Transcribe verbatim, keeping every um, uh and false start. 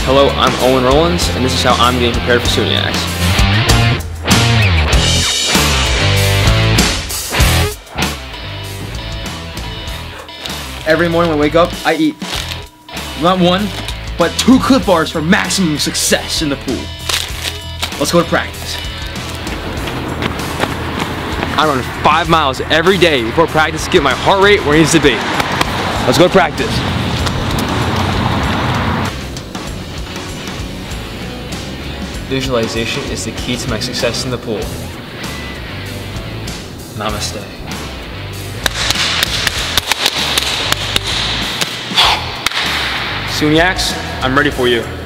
Hello, I'm Owan Rowlands, and this is how I'm getting prepared for SUNYACs. Every morning when I wake up, I eat not one, but two Clif Bars for maximum success in the pool. Let's go to practice. I run five miles every day before practice to get my heart rate where it needs to be. Let's go to practice. Visualization is the key to my success in the pool. Namaste. SUNYACs, I'm ready for you.